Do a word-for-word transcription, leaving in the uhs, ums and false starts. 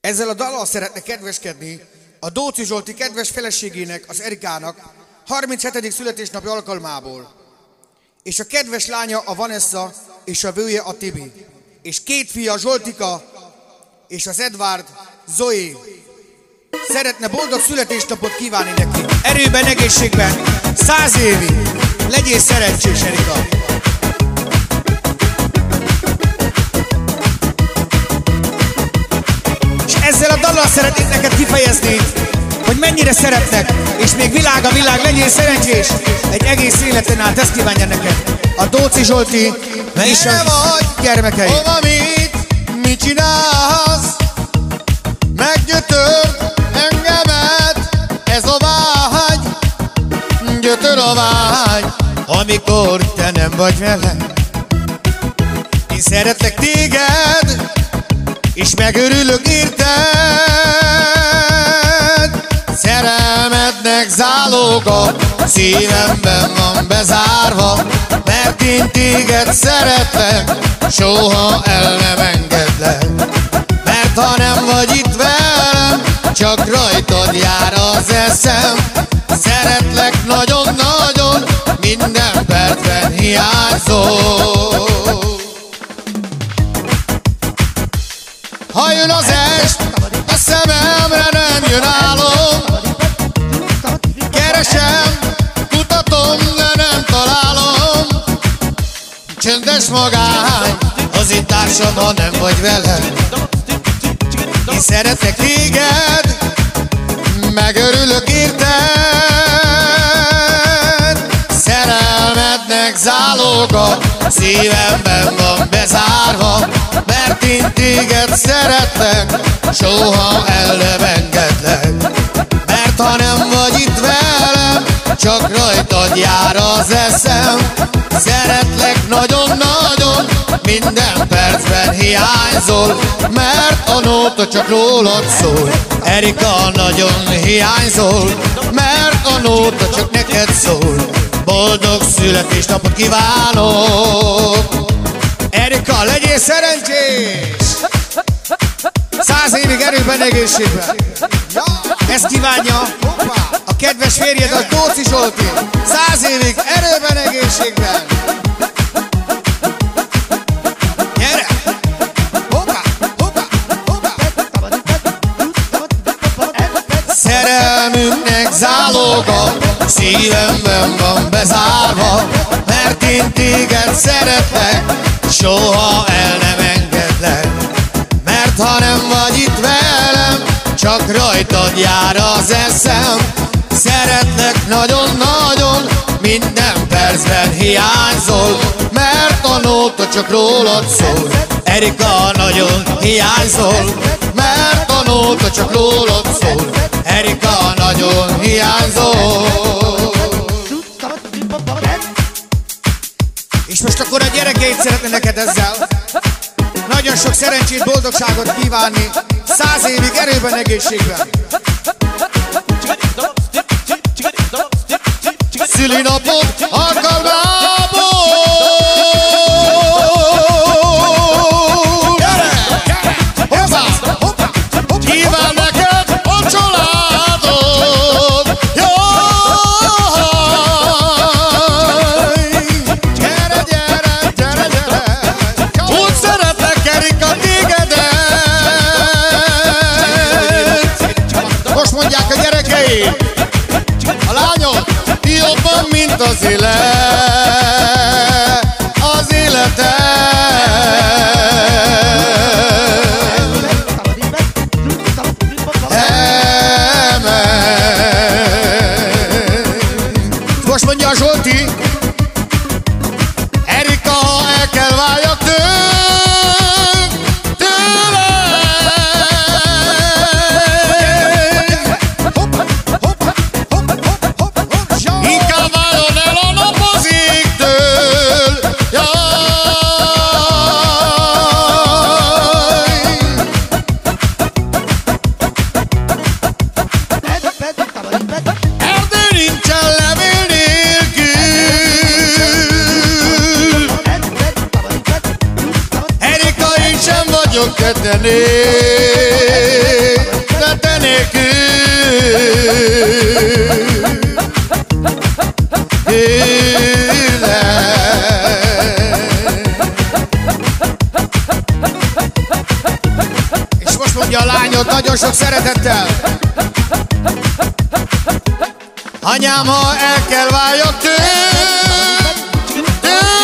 Ezzel a dallal szeretne kedveskedni a Dóczy Zsolti kedves feleségének, az Erikának harminchetedik születésnapi alkalmából. És a kedves lánya a Vanessa és a vője a Tibi. És két fia, Zsoltika és az Edvard, Zoe. Szeretne boldog születésnapot kívánni neki. Erőben, egészségben, száz évig. Legyél szerencsés, Erika! És ezzel a dallal szeretnék neked kifejezni, hogy mennyire szeretnek, és még világ a világ, legyél szerencsés. Egy egész életen át ezt kívánja neked a Dóczy Zsolti és a gyermekei. Hova, mit, mit csinálsz? Meggyötör engemet ez a vágy, gyötör a vágy, amikor te nem vagy velem. Én szeretlek téged, és megörülök érted. Szerelmednek záloga szívemben van bezárva, mert én téged szeretlek, soha el nem engedlek. Mert ha nem vagy itt velem, csak rajtad jár az eszem. Szeretlek nagyon-nagyon, minden percben hiányzol. Ha jön az est, a szememre nem jön álom. Keresem, kutatom, de nem találom. Csöndes magány, az én társam, ha nem vagy velem. Én szeretek téged, megörülök érted. Szerelmednek záloga szívemben van bezárva, mert én téged szeretlek, soha el nem engedlek. Mert ha nem vagy itt velem, csak rajtad jár az eszem. Szeretlek nagyon-nagyon, minden percben hiányzol, mert a nóta csak rólad szól. Erika, nagyon hiányzol, mert a nóta csak neked szól. Boldog születésnapot kívánok! Erika, legyél szerencsés! Száz évig erőben, egészségben! Ezt kívánja a kedves férjed, a Dóczy Zsolti! Száz évig erőben, egészségben! Gyere! Hoppá, hoppá, hoppá! Szerelmünknek záloga szívemben van bezárva, mert én téged szeretlek, soha el nem engedlek. Mert ha nem vagy itt velem, csak rajtad jár az eszem. Szeretlek nagyon-nagyon, minden percben hiányzol, mert a nóta csak rólad szól. Erika, nagyon hiányzol, mert a nóta csak rólad szól. Erika, nagyon hiányzol. És most akkor a gyerekeit szeretne neked ezzel nagyon sok szerencsét, boldogságot kívánni, száz évig erőben, egészségben. Szülinapot alkalmából kíván neked a családod. Jaj, gyere, gyere, gyere, gyere, úgy szeretlek, Erika, tégedet. Most mondják a gyerekei, a lányok, jobban, mint az élet, az életed. Most mondja a Zsolti, Erika, ha el kell váljak tőled, tőled. Inkább váljon el a napozéktől. Erdő nincsen levél nélkül. Erika, én sem vagyok tetenél. nélkül és most mondja a lányod nagyon sok szeretettel: anyám, ha el kell váljon tőlem, tőlem,